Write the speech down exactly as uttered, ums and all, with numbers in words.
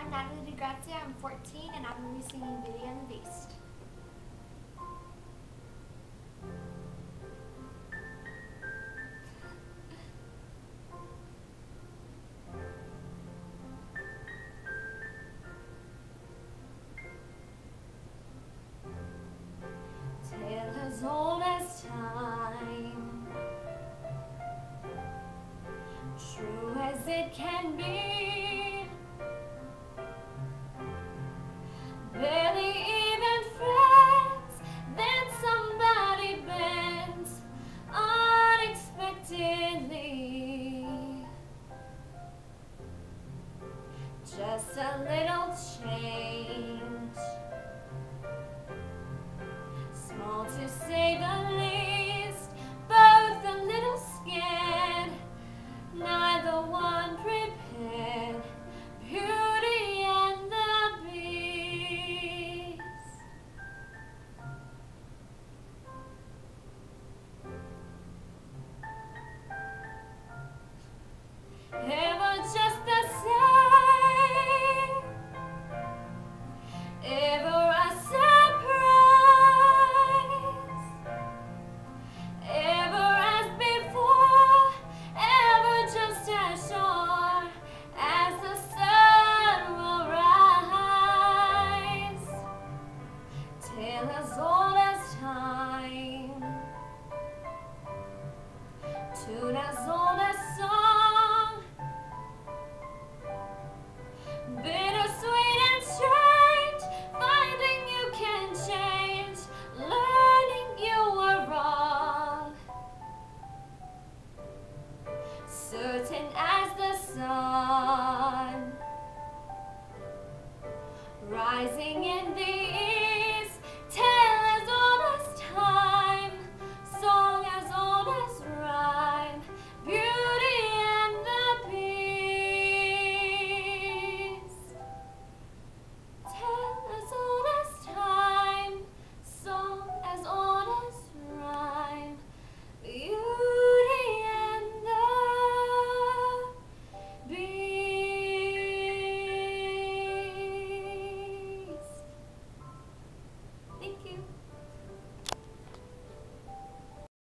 I'm Natalie DeGrazia, I'm fourteen, and I'm going to be singing Beauty and the Beast. Tale as old as time, true as it can be, barely even friends, then somebody bends unexpectedly. Just a little change, small to say the least, both a little scared, neither one prepared. Beauty and the Beast. Ever just the same, ever a surprise, ever as before, ever just as sure as the sun will rise. Tale as old as time, tune as old as song, bittersweet and strange, finding you can change, learning you were wrong, certain as the sun, rising in the